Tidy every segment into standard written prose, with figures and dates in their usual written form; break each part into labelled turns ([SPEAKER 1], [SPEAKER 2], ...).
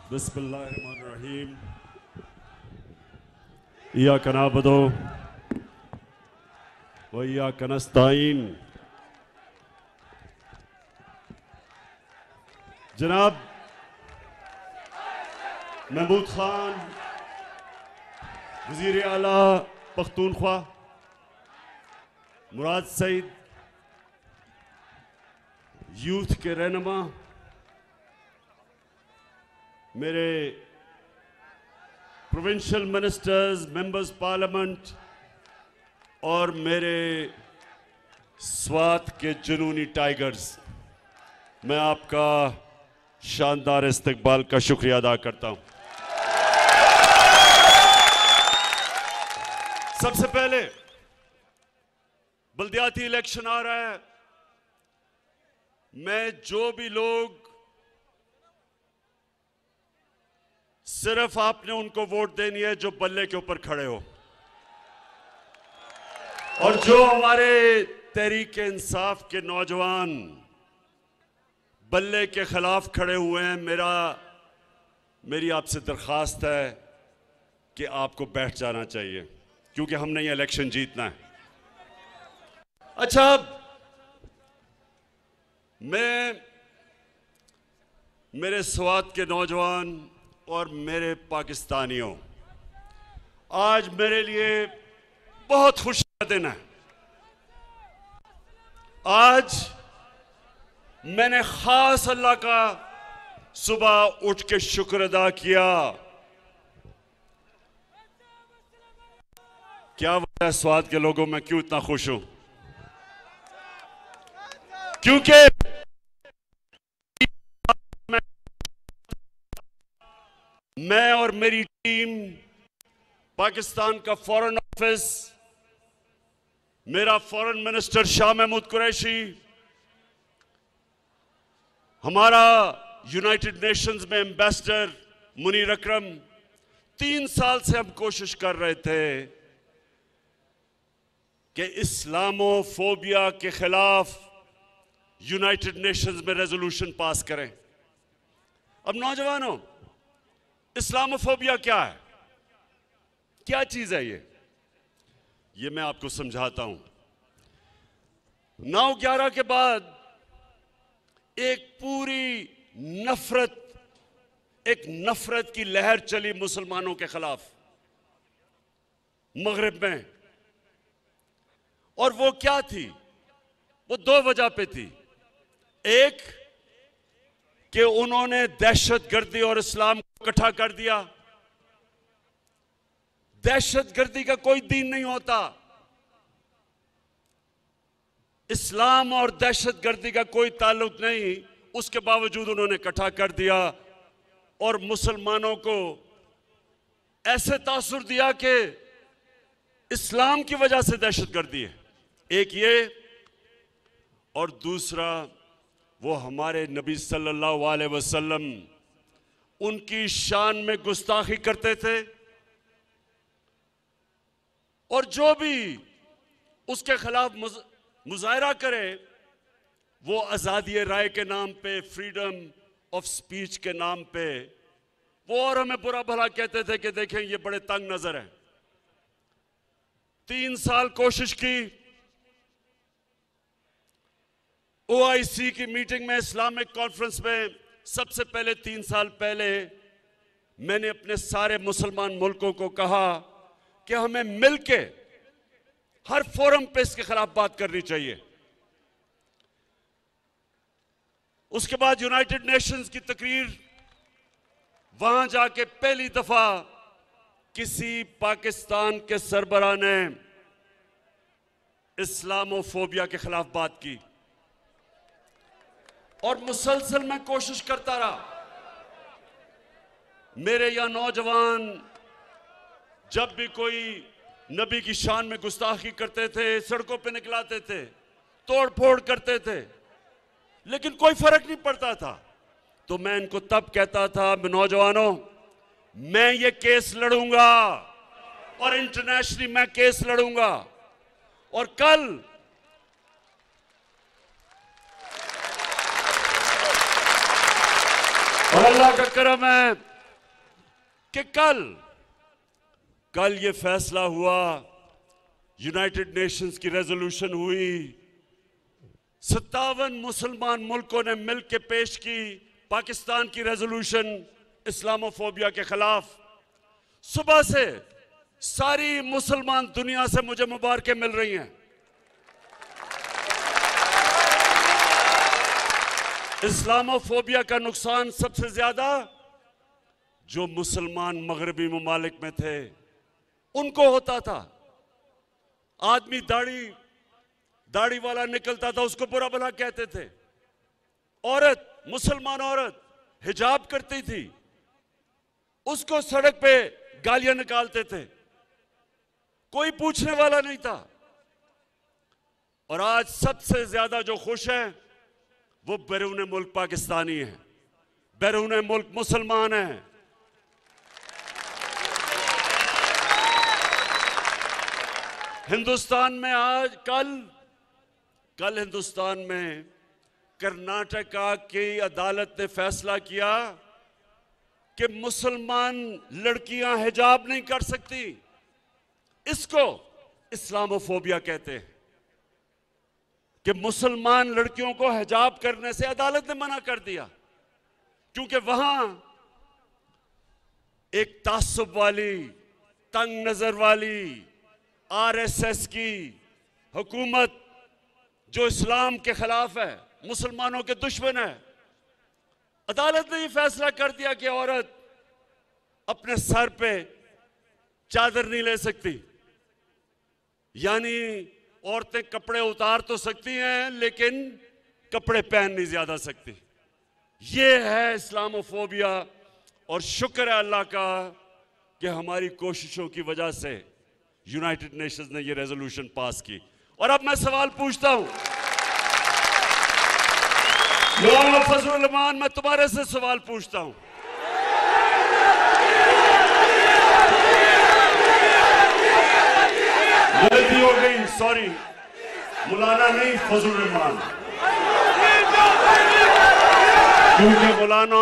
[SPEAKER 1] बिस्मिल्लाहिर्रहमानिर्रहीम। इय्याका नअबुदु व इय्याका नस्तईन। जनाब महमूद खान वज़ीर आला पख्तूनख्वा, मुराद सईद यूथ के रहनुमा, मेरे प्रोविंशियल मिनिस्टर्स, मेंबर्स पार्लियामेंट और मेरे स्वात के जुनूनी टाइगर्स, मैं आपका शानदार इस्तकबाल का शुक्रिया अदा करता हूं। सबसे पहले बल्दियाती इलेक्शन आ रहा है। मैं जो भी लोग सिर्फ आपने उनको वोट देनी है जो बल्ले के ऊपर खड़े हो, और जो हमारे तहरीक इंसाफ के नौजवान बल्ले के खिलाफ खड़े हुए हैं, मेरी आपसे दरख्वास्त है कि आपको बैठ जाना चाहिए, क्योंकि हमने ये इलेक्शन जीतना है। अच्छा, मैं मेरे स्वात के नौजवान और मेरे पाकिस्तानियों, आज मेरे लिए बहुत खुशी का दिन है। आज मैंने खास अल्लाह का सुबह उठ के शुक्र अदा किया। क्या वजह है स्वात के लोगों, मैं क्यों इतना खुश हूं? क्योंकि मैं और मेरी टीम, पाकिस्तान का फॉरेन ऑफिस, मेरा फॉरेन मिनिस्टर शाह महमूद कुरैशी, हमारा यूनाइटेड नेशंस में एम्बेसडर मुनीर अकरम, 3 साल से हम कोशिश कर रहे थे कि इस्लामोफोबिया के खिलाफ यूनाइटेड नेशंस में रेजोल्यूशन पास करें। अब नौजवानों, इस्लामोफोबिया क्या है? क्या चीज है ये मैं आपको समझाता हूं। 9/11 के बाद एक पूरी नफरत की लहर चली मुसलमानों के खिलाफ मगरिब में, और वो क्या थी? वो 2 वजह पे थी। एक कि उन्होंने दहशतगर्दी और इस्लाम को इकट्ठा कर दिया। दहशतगर्दी का कोई दीन नहीं होता, इस्लाम और दहशतगर्दी का कोई ताल्लुक नहीं, उसके बावजूद उन्होंने इकट्ठा कर दिया और मुसलमानों को ऐसे तासुर दिया कि इस्लाम की वजह से दहशतगर्दी है। एक ये, और दूसरा वो हमारे नबी सल्लल्लाहु अलैहि वसल्लम, उनकी शान में गुस्ताखी करते थे, और जो भी उसके खिलाफ मुजाहरा करे वो आज़ादी राय के नाम पे, फ्रीडम ऑफ स्पीच के नाम पे, वो और हमें बुरा भला कहते थे कि देखें ये बड़े तंग नजर हैं। 3 साल कोशिश की। OIC की मीटिंग में, इस्लामिक कॉन्फ्रेंस में, सबसे पहले 3 साल पहले मैंने अपने सारे मुसलमान मुल्कों को कहा कि हमें मिलके हर फोरम पे इसके खिलाफ बात करनी चाहिए। उसके बाद यूनाइटेड नेशंस की तकरीर, वहां जाके पहली दफा किसी पाकिस्तान के सरबराह ने इस्लामोफोबिया के खिलाफ बात की, और मुसलसल मैं कोशिश करता रहा। मेरे यहां नौजवान जब भी कोई नबी की शान में गुस्ताखी करते थे, सड़कों पे निकलाते थे, तोड़ फोड़ करते थे, लेकिन कोई फर्क नहीं पड़ता था। तो मैं इनको तब कहता था, नौजवानों, मैं ये केस लड़ूंगा और इंटरनेशनली मैं केस लड़ूंगा, और कल और अल्लाह का करम है, कि कल ये फैसला हुआ, यूनाइटेड नेशंस की रेजोल्यूशन हुई, 57 मुसलमान मुल्कों ने मिलकर पेश की पाकिस्तान की रेजोल्यूशन इस्लामोफोबिया के खिलाफ। सुबह से सारी मुसलमान दुनिया से मुझे मुबारकें मिल रही हैं। इस्लामोफोबिया का नुकसान सबसे ज्यादा जो मुसलमान मगरबी ममालिक में थे उनको होता था। आदमी दाढ़ी वाला निकलता था, उसको बुरा भला कहते थे। औरत, मुसलमान औरत हिजाब करती थी, उसको सड़क पे गालियां निकालते थे, कोई पूछने वाला नहीं था। और आज सबसे ज्यादा जो खुश है वो बैरून मुल्क पाकिस्तानी है, बैरून मुल्क मुसलमान है। हिंदुस्तान में आज कल हिंदुस्तान में कर्नाटका की अदालत ने फैसला किया कि मुसलमान लड़कियां हिजाब नहीं कर सकती। इसको इस्लामोफोबिया कहते हैं कि मुसलमान लड़कियों को हिजाब करने से अदालत ने मना कर दिया, क्योंकि वहां एक तासुब वाली, तंग नजर वाली आरएसएस की हुकूमत जो इस्लाम के खिलाफ है, मुसलमानों के दुश्मन है, अदालत ने यह फैसला कर दिया कि औरत अपने सर पे चादर नहीं ले सकती। यानी औरतें कपड़े उतार तो सकती हैं लेकिन कपड़े पहन नहीं ज्यादा सकती। यह है इस्लामोफोबिया। और शुक्र है अल्लाह का कि हमारी कोशिशों की वजह से यूनाइटेड नेशंस ने यह रेजोल्यूशन पास की। और अब मैं सवाल पूछता हूं, फजलुर रहमान, मैं तुम्हारे से सवाल पूछता हूं, गलती हो गई, सॉरी, मौलाना नहीं फजलुर रहमान, क्योंकि मौलाना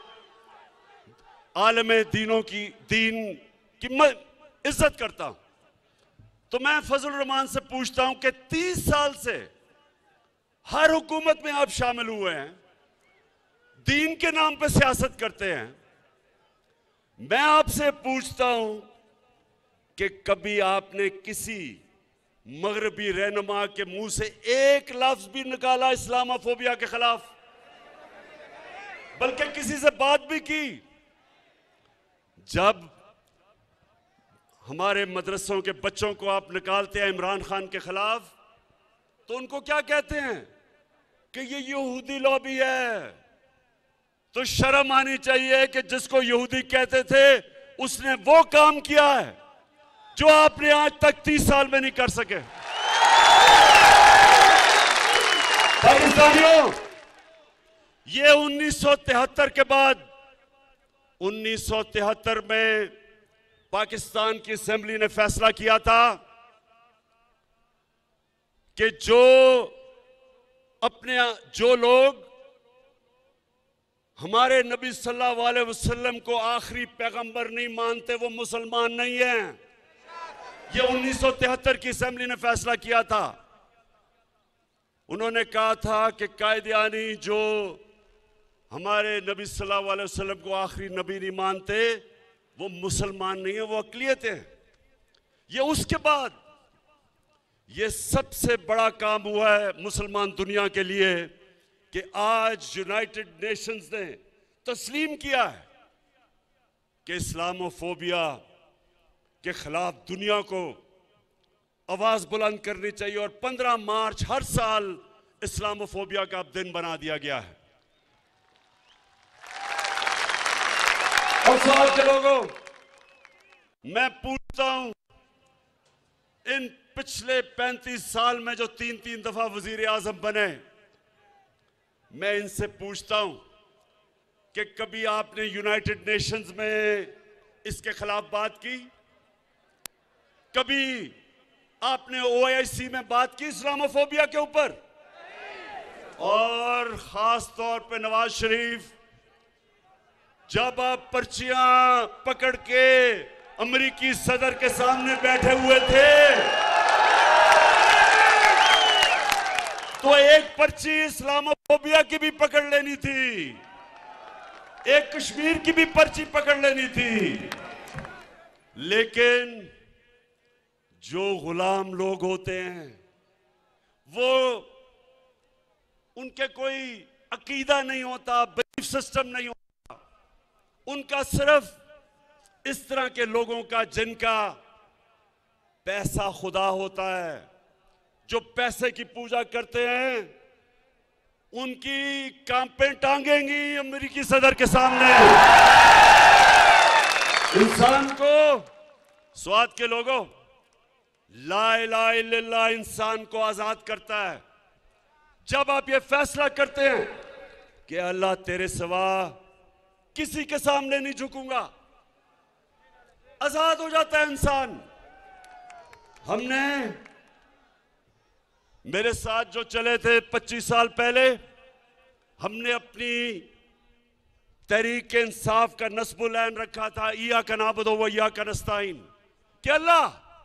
[SPEAKER 1] आलमे दीन की मैं इज्जत करता हूं। तो मैं फजलुर रहमान से पूछता हूं कि 30 साल से हर हुकूमत में आप शामिल हुए हैं, दीन के नाम पे सियासत करते हैं। मैं आपसे पूछता हूं कि कभी आपने किसी मगरबी रहनुमा के मुंह से एक लफ्ज भी निकाला इस्लामोफोबिया के खिलाफ, बल्कि किसी से बात भी की? जब हमारे मदरसों के बच्चों को आप निकालते हैं इमरान खान के खिलाफ, तो उनको क्या कहते हैं कि ये यहूदी लॉबी है। तो शर्म आनी चाहिए कि जिसको यहूदी कहते थे उसने वो काम किया है जो आपने आज तक 30 साल में नहीं कर सके। पाकिस्तानियों, ये 1973 के बाद 1973 में पाकिस्तान की असेंबली ने फैसला किया था कि जो लोग हमारे नबी सल्लल्लाहु अलैहि वसल्लम को आखिरी पैगंबर नहीं मानते वो मुसलमान नहीं हैं। ये 1973 की असेंबली ने फैसला किया था। उन्होंने कहा था कि कायदियानी जो हमारे नबी सल्लल्लाहु अलैहि वसल्लम को आखिरी नबी नहीं मानते वो मुसलमान नहीं है, वो अक़लियत है। ये उसके बाद ये सबसे बड़ा काम हुआ है मुसलमान दुनिया के लिए कि आज यूनाइटेड नेशंस ने तस्लीम किया है कि इस्लामोफोबिया के खिलाफ दुनिया को आवाज बुलंद करनी चाहिए। और 15 मार्च हर साल इस्लामोफोबिया का दिन बना दिया गया है। और सवाल के लोगों, मैं पूछता हूं, इन पिछले 35 साल में जो 3 दफा वजीर आजम बने, मैं इनसे पूछता हूं कि कभी आपने यूनाइटेड नेशंस में इसके खिलाफ बात की? कभी आपने ओआईसी में बात की इस्लामोफोबिया के ऊपर? और खास तौर पे नवाज शरीफ जब आप पर्चियां पकड़ के अमेरिकी सदर के सामने बैठे हुए थे तो एक पर्ची इस्लामोफोबिया की भी पकड़ लेनी थी, एक कश्मीर की भी पर्ची पकड़ लेनी थी। लेकिन जो गुलाम लोग होते हैं वो उनके कोई अकीदा नहीं होता, बिलीफ सिस्टम नहीं होता, उनका सिर्फ इस तरह के लोगों का जिनका पैसा खुदा होता है, जो पैसे की पूजा करते हैं, उनकी कांपें टांगेंगी अमेरिकी सदर के सामने। इंसान को, स्वाद के लोगों, ला इलाहा इल्लल्लाह इंसान को आजाद करता है। जब आप ये फैसला करते हैं कि अल्लाह तेरे सिवा किसी के सामने नहीं झुकूंगा, आजाद हो जाता है इंसान। हमने, मेरे साथ जो चले थे 25 साल पहले, हमने अपनी तहरीक इंसाफ का नस्बुल ऐन रखा था, इय्याका नअबुदु व इय्याका नस्तईन, कि अल्लाह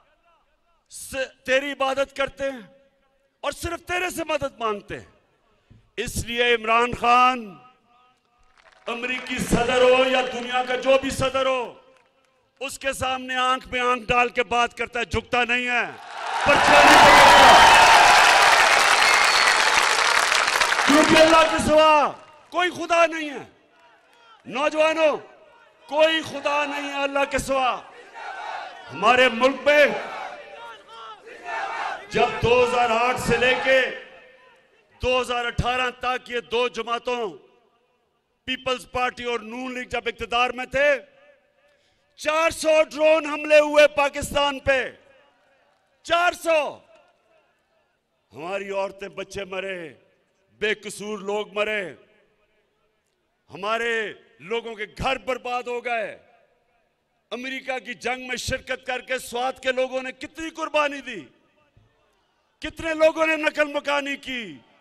[SPEAKER 1] तेरी इबादत करते हैं और सिर्फ तेरे से मदद मांगते हैं। इसलिए इमरान खान अमेरिकी सदर हो या दुनिया का जो भी सदर हो, उसके सामने आंख में आंख डाल के बात करता है, झुकता नहीं है, पर्चा नहीं पकड़ता, क्योंकि अल्लाह के सिवा कोई खुदा नहीं है। नौजवानों, कोई खुदा नहीं है अल्लाह के सिवा। हमारे मुल्क में जब 2008 से लेके 2018 तक ये दो जमातों, पीपल्स पार्टी और नून लीग जब इक्तिदार में थे, 400 ड्रोन हमले हुए पाकिस्तान पे, 400। हमारी औरतें बच्चे मरे, बेकसूर लोग मरे, हमारे लोगों के घर बर्बाद हो गए। अमेरिका की जंग में शिरकत करके स्वात के लोगों ने कितनी कुर्बानी दी, कितने लोगों ने नकल मकानी की,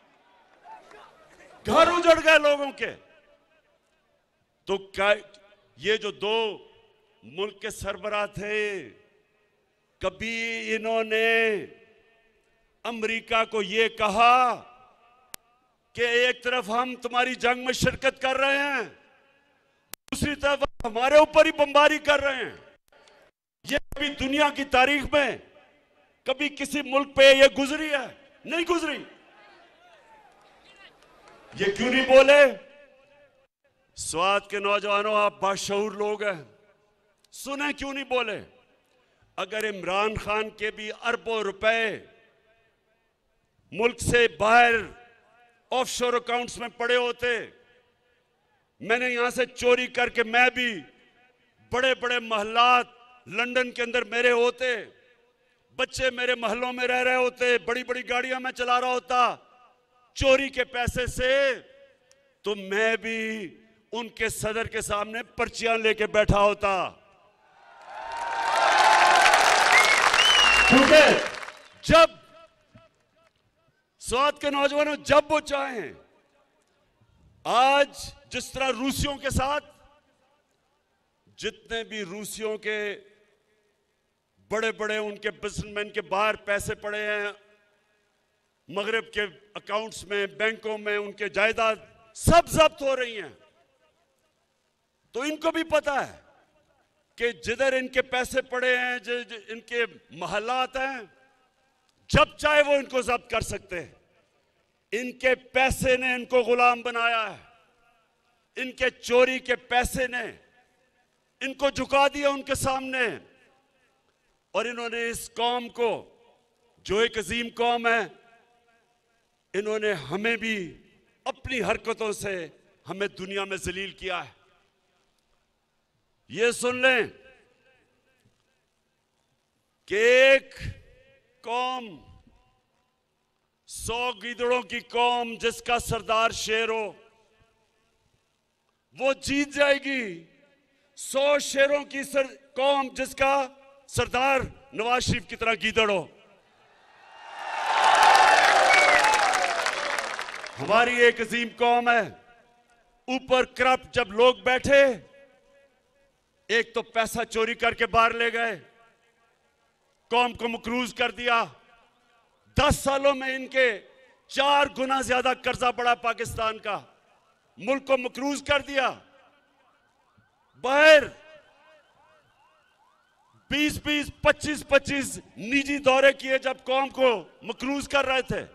[SPEAKER 1] घर उजड़ गए लोगों के। तो क्या ये जो दो मुल्क के सरबराह थे, कभी इन्होंने अमेरिका को ये कहा कि एक तरफ हम तुम्हारी जंग में शिरकत कर रहे हैं, दूसरी तरफ हमारे ऊपर ही बमबारी कर रहे हैं? ये कभी दुनिया की तारीख में कभी किसी मुल्क पे ये गुजरी है? नहीं गुजरी। ये क्यों नहीं बोले? स्वात के नौजवानों, आप बाशऊर लोग हैं, सुने क्यों नहीं बोले? अगर इमरान खान के भी अरबों रुपए मुल्क से बाहर ऑफशोर अकाउंट्स में पड़े होते, मैंने यहां से चोरी करके मैं भी बड़े बड़े महल्लात लंदन के अंदर मेरे होते, बच्चे मेरे महलों में रह रहे होते, बड़ी बड़ी गाड़ियां मैं चला रहा होता चोरी के पैसे से, तो मैं भी उनके सदर के सामने पर्चियां लेके बैठा होता। क्योंकि जब स्वात के नौजवानों, जब वो चाहें, आज जिस तरह रूसियों के साथ, जितने भी रूसियों के बड़े बड़े उनके बिजनेसमैन के बाहर पैसे पड़े हैं मगरिब के अकाउंट्स में, बैंकों में, उनके जायदाद सब जब्त हो रही हैं, तो इनको भी पता है कि जिधर इनके पैसे पड़े हैं, इनके महल्लात हैं, जब चाहे वो इनको जब्त कर सकते हैं। इनके पैसे ने इनको गुलाम बनाया है, इनके चोरी के पैसे ने इनको झुका दिया उनके सामने, और इन्होंने इस कौम को, जो एक अजीम कौम है, इन्होंने हमें भी अपनी हरकतों से हमें दुनिया में जलील किया है। ये सुन लें कि एक कौम, 100 गीदड़ों की कौम जिसका सरदार शेर हो, वो जीत जाएगी। 100 शेरों की कौम जिसका सरदार नवाज शरीफ की तरह गीदड़ हो। हमारी एक अजीम कौम है, ऊपर करप्ट जब लोग बैठे एक तो पैसा चोरी करके बाहर ले गए, कौम को मकरूज कर दिया। 10 सालों में इनके 4 गुना ज्यादा कर्जा बढ़ा पाकिस्तान का, मुल्क को मकरूज कर दिया। बाहर 20-20, 25-25 निजी दौरे किए जब कौम को मकरूज कर रहे थे।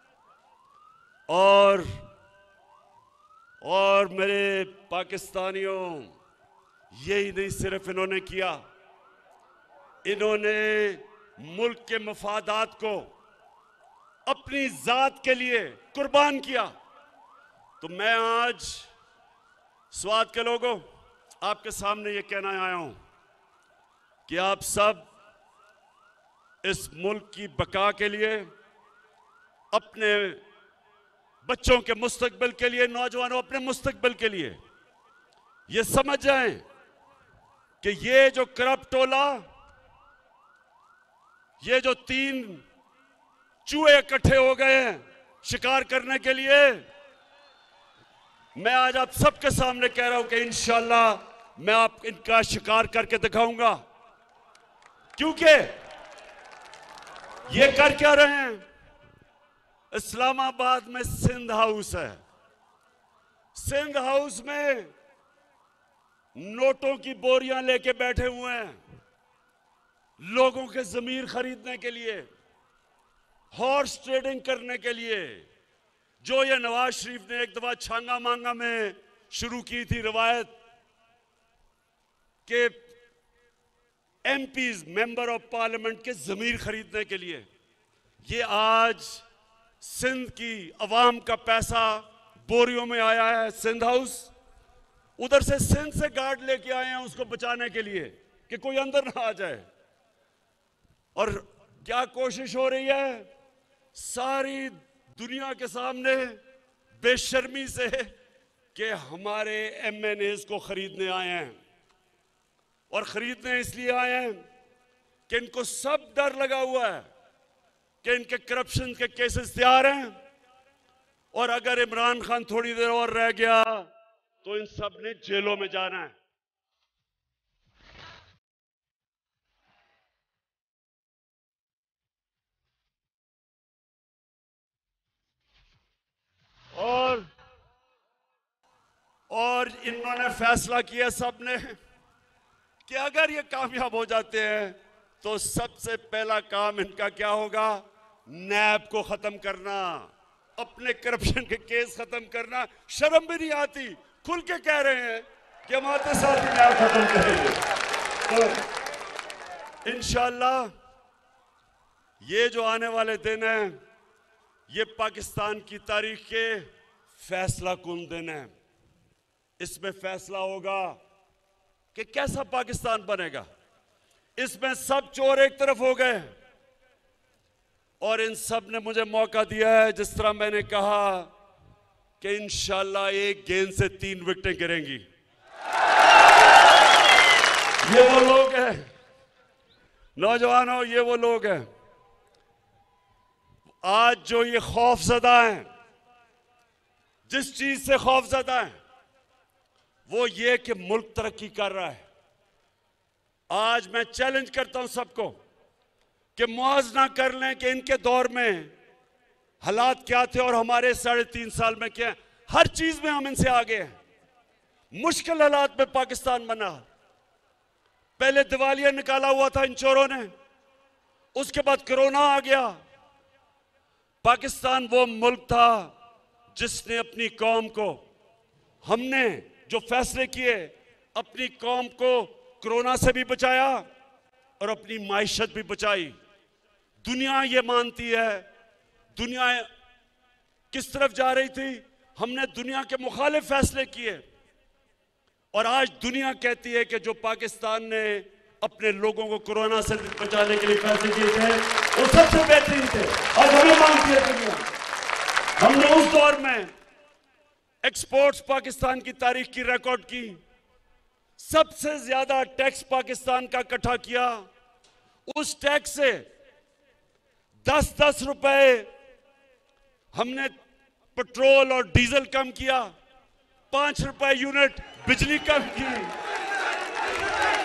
[SPEAKER 1] और मेरे पाकिस्तानियों, यही नहीं सिर्फ इन्होंने किया, इन्होंने मुल्क के मफादात को अपनी जात के लिए कुर्बान किया। तो मैं आज स्वात के लोगों आपके सामने ये कहना आया हूं कि आप सब इस मुल्क की बका के लिए, अपने बच्चों के मुस्तकबिल के लिए, नौजवानों अपने मुस्तकबिल के लिए ये समझ जाएं कि ये जो करप्ट टोला, ये जो 3 चूहे इकट्ठे हो गए हैं शिकार करने के लिए, मैं आज आप सबके सामने कह रहा हूं कि इंशाअल्लाह मैं आप इनका शिकार करके दिखाऊंगा। क्योंकि ये कर क्या रहे हैं? इस्लामाबाद में सिंध हाउस है। सिंध हाउस में नोटों की बोरियां लेके बैठे हुए हैं लोगों के जमीर खरीदने के लिए, हॉर्स ट्रेडिंग करने के लिए, जो ये नवाज शरीफ ने एक दफा छांगा मांगा में शुरू की थी रवायत के एमपीज, मेंबर ऑफ पार्लियामेंट के जमीर खरीदने के लिए। ये आज सिंध की अवाम का पैसा बोरियों में आया है सिंध हाउस। उधर से सिंध से गार्ड लेके आए हैं उसको बचाने के लिए कि कोई अंदर ना आ जाए। और क्या कोशिश हो रही है? सारी दुनिया के सामने बेशर्मी से कि हमारे एमएनएस को खरीदने आए हैं। और खरीदने इसलिए आए हैं कि इनको सब डर लगा हुआ है कि इनके करप्शन के केसेस तैयार हैं, और अगर इमरान खान थोड़ी देर और रह गया तो इन सब ने जेलों में जाना है। और इन्होंने फैसला किया सब ने कि अगर ये कामयाब हो जाते हैं तो सबसे पहला काम इनका क्या होगा? नैब को खत्म करना, अपने करप्शन के केस खत्म करना। शर्म भी नहीं आती, खुल के कह रहे हैं कि हम आते साथ ही नैब खत्म करेंगे। तो इंशाअल्लाह ये जो आने वाले दिन हैं, ये पाकिस्तान की तारीख के फैसला कुन दिन है। इसमें फैसला होगा कि कैसा पाकिस्तान बनेगा। इसमें सब चोर एक तरफ हो गए और इन सब ने मुझे मौका दिया है, जिस तरह मैंने कहा कि इंशाअल्लाह एक गेंद से 3 विकेटें गिरेंगी। ये वो लोग हैं नौजवानों, ये वो लोग हैं आज जो ये खौफजदा हैं, जिस चीज से खौफजदा हैं वो ये कि मुल्क तरक्की कर रहा है। आज मैं चैलेंज करता हूं सबको कि मुआवजा कर लें कि इनके दौर में हालात क्या थे और हमारे 3.5 साल में क्या। हर चीज में हम इनसे आगे हैं। मुश्किल हालात में पाकिस्तान बना। पहले दिवालिया निकाला हुआ था इन चोरों ने, उसके बाद कोरोना आ गया। पाकिस्तान वो मुल्क था जिसने अपनी कौम को, हमने जो फैसले किए, अपनी कौम को कोरोना से भी बचाया और अपनी माइशत भी बचाई। दुनिया ये मानती है, दुनिया किस तरफ जा रही थी, हमने दुनिया के मुखालिफ फैसले किए और आज दुनिया कहती है कि जो पाकिस्तान ने अपने लोगों को कोरोना से बचाने के लिए फैसले किए थे वो सबसे बेहतरीन थे और हमें मानती है दुनिया। हमने उस दौर में एक्सपोर्ट्स पाकिस्तान की तारीख की रिकॉर्ड की, सबसे ज्यादा टैक्स पाकिस्तान का इकट्ठा किया। उस टैक्स से 10-10 रुपए हमने पेट्रोल और डीजल कम किया, 5 रुपए यूनिट बिजली कम की।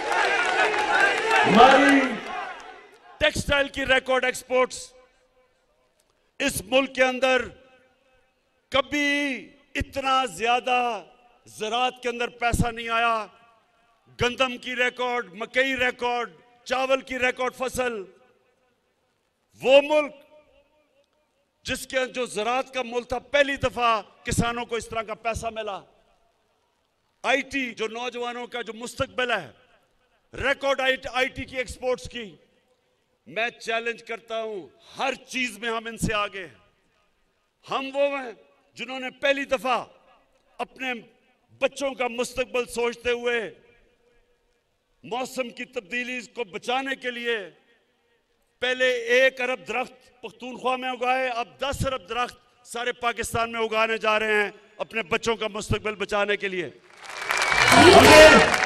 [SPEAKER 1] हमारी टेक्सटाइल की रिकॉर्ड एक्सपोर्ट्स, इस मुल्क के अंदर कभी इतना ज्यादा ज़राअत के अंदर पैसा नहीं आया। गंदम की रिकॉर्ड, मकई रिकॉर्ड, चावल की रिकॉर्ड फसल। वो मुल्क जिसके जो ज़राअत का मुल्क था, पहली दफा किसानों को इस तरह का पैसा मिला। आईटी, जो नौजवानों का जो मुस्तकबिल है, रिकॉर्ड आईटी की एक्सपोर्ट्स की। मैं चैलेंज करता हूं, हर चीज में हम इनसे आगे हैं। हम वो हैं जिन्होंने पहली दफा अपने बच्चों का मुस्तकबिल सोचते हुए मौसम की तब्दीली को बचाने के लिए पहले 1 अरब दरख्त पख्तूनख्वा में उगाए, अब 10 अरब दरख्त सारे पाकिस्तान में उगाने जा रहे हैं अपने बच्चों का मुस्तकबिल बचाने के लिए। हमने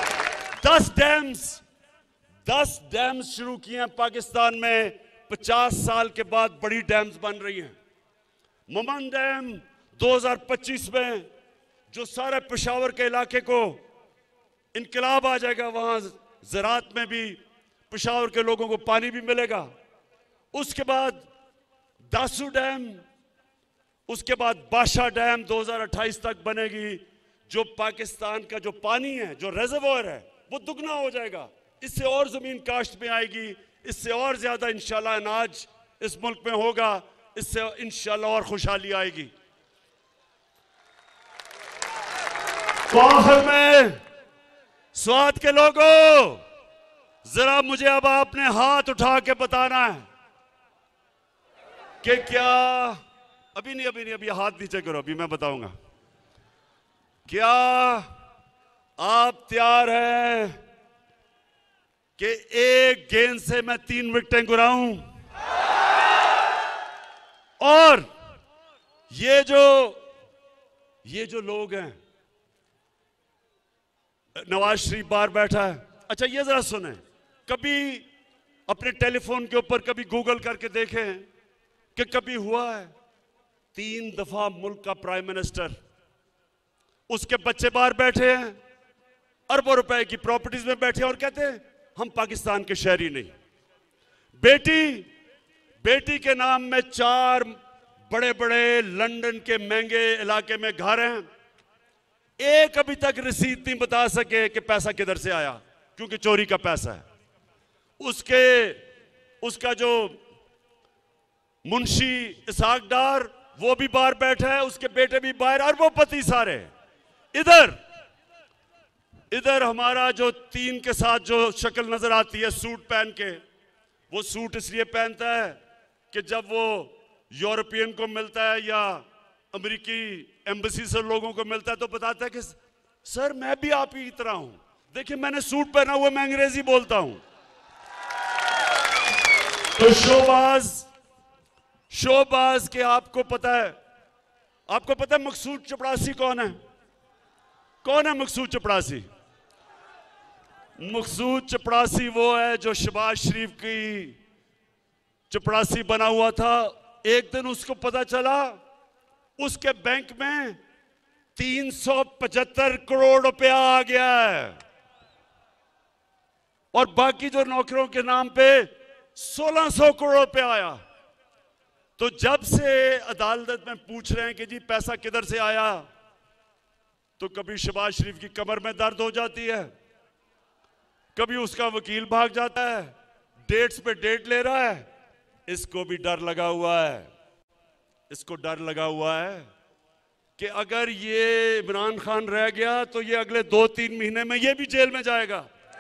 [SPEAKER 1] 10 डैम्स शुरू किए हैं पाकिस्तान में। 50 साल के बाद बड़ी डैम्स बन रही हैं। ममन डैम 2025 में, जो सारे पेशावर के इलाके को इनकलाब आ जाएगा, वहां ज़राअत में भी पेशावर के लोगों को पानी भी मिलेगा। उसके बाद दासू डैम, उसके बाद बादशाह डैम 2028 तक बनेगी। जो पाकिस्तान का जो पानी है, जो रिजर्वोयर है, वो दुगना हो जाएगा। इससे और जमीन काश्त में आएगी, इससे और ज्यादा इंशाल्लाह अनाज इस मुल्क में होगा, इससे इंशाल्लाह और खुशहाली आएगी। तो आखिर में स्वाद के लोगों, जरा मुझे अब आपने हाथ उठा के बताना है कि क्या, अभी नहीं, हाथ नीचे करो, अभी मैं बताऊंगा। क्या आप तैयार हैं कि एक गेंद से मैं 3 विकेटें गिराऊं? और ये जो लोग हैं, नवाज शरीफ बाहर बैठा है। अच्छा, ये जरा सुने, कभी अपने टेलीफोन के ऊपर कभी गूगल करके देखें कि कभी हुआ है 3 दफा मुल्क का प्राइम मिनिस्टर, उसके बच्चे बाहर बैठे हैं, अरबों रुपए की प्रॉपर्टीज में बैठे हैं और कहते हैं हम पाकिस्तान के शहरी नहीं। बेटी के नाम में 4 बड़े बड़े लंदन के महंगे इलाके में घर हैं। एक अभी तक रसीद नहीं बता सके कि पैसा किधर से आया, क्योंकि चोरी का पैसा है। उसका जो मुंशी इसहाक डार, वो भी बाहर बैठा है, उसके बेटे भी बाहर, अरबोपति सारे। इधर हमारा जो 3 के साथ जो शक्ल नजर आती है सूट पहन के, वो सूट इसलिए पहनता है कि जब वो यूरोपियन को मिलता है या अमेरिकी एम्बेसी से लोगों को मिलता है तो बताता है कि सर मैं भी आप ही की तरह हूं, देखिए मैंने सूट पहना हुआ, मैं अंग्रेजी बोलता हूं। तो शोबाज के आपको पता है मकसूद चपड़ासी कौन है? कौन है मकसूद चपड़ासी? मकसूद चपड़ासी वो है जो शहबाज शरीफ की चपड़ासी बना हुआ था। एक दिन उसको पता चला उसके बैंक में 375 करोड़ रुपया आ गया है और बाकी जो नौकरों के नाम पे 1600 करोड़ रुपया आया। तो जब से अदालत में पूछ रहे हैं कि जी पैसा किधर से आया, तो कभी शहबाज शरीफ की कमर में दर्द हो जाती है, कभी उसका वकील भाग जाता है, डेट्स पे डेट ले रहा है। इसको भी डर लगा हुआ है, कि अगर ये इमरान खान रह गया तो ये अगले 2-3 महीने में ये भी जेल में जाएगा।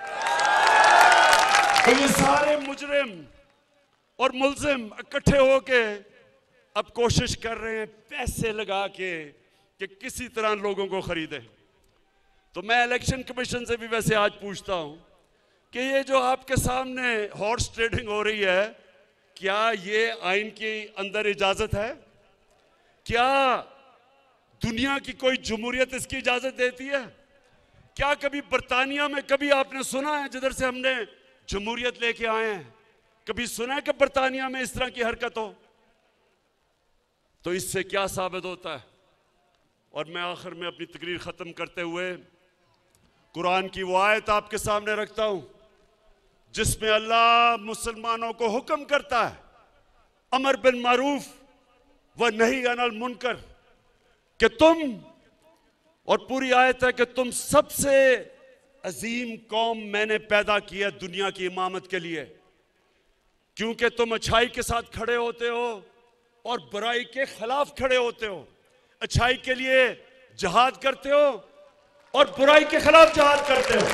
[SPEAKER 1] तो ये सारे मुजरिम और मुल्जिम इकट्ठे होके अब कोशिश कर रहे हैं पैसे लगा के कि किसी तरह लोगों को खरीदे। तो मैं इलेक्शन कमीशन से भी वैसे आज पूछता हूं कि ये जो आपके सामने हॉर्स ट्रेडिंग हो रही है, क्या ये आइन के अंदर इजाजत है? क्या दुनिया की कोई जमहूरियत इसकी इजाजत देती है? क्या कभी बर्तानिया में कभी आपने सुना है, जिधर से हमने जमहूरियत लेके आए हैं, कभी सुना है कि बर्तानिया में इस तरह की हरकत हो? तो इससे क्या साबित होता है? और मैं आखिर में अपनी तकरीर खत्म करते हुए कुरान की वो आयत आपके सामने रखता हूं जिसमें अल्लाह मुसलमानों को हुक्म करता है अमर बिल मारूफ व नही अनिल मुनकर कि तुम, और पूरी आयत है कि तुम सबसे अजीम कौम मैंने पैदा किया दुनिया की इमामत के लिए, क्योंकि तुम अच्छाई के साथ खड़े होते हो और बुराई के खिलाफ खड़े होते हो, अच्छाई के लिए जहाद करते हो और बुराई के खिलाफ जहाद करते हो।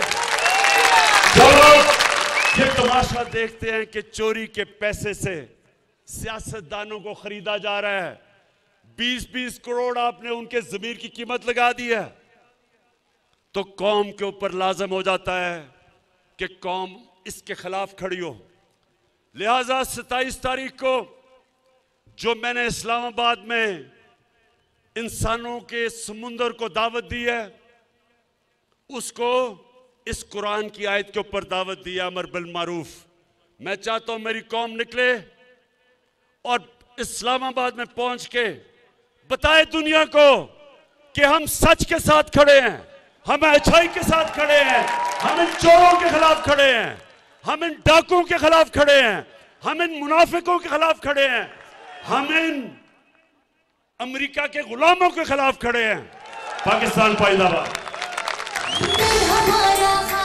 [SPEAKER 1] जब ये तमाशा देखते हैं कि चोरी के पैसे से सियासतदानों को खरीदा जा रहा है, 20-20 करोड़ आपने उनके जमीर की कीमत लगा दी है, तो कौम के ऊपर लाजम हो जाता है कि कौम इसके खिलाफ खड़ी हो। लिहाजा 27 तारीख को जो मैंने इस्लामाबाद में इंसानों के समुंदर को दावत दी है, उसको इस कुरान की आयत के ऊपर दावत दी है, अमर बिल मारूफ। मैं चाहता हूं मेरी कौम निकले और इस्लामाबाद में पहुंच के बताए दुनिया को कि हम सच के साथ खड़े हैं, हम अच्छाई के साथ खड़े हैं, हम इन चोरों के खिलाफ खड़े हैं, हम इन डाकुओं के खिलाफ खड़े हैं, हम इन मुनाफिकों के खिलाफ खड़े हैं, हम इन अमेरिका के गुलामों के खिलाफ खड़े हैं। पाकिस्तान पाइंदाबाद।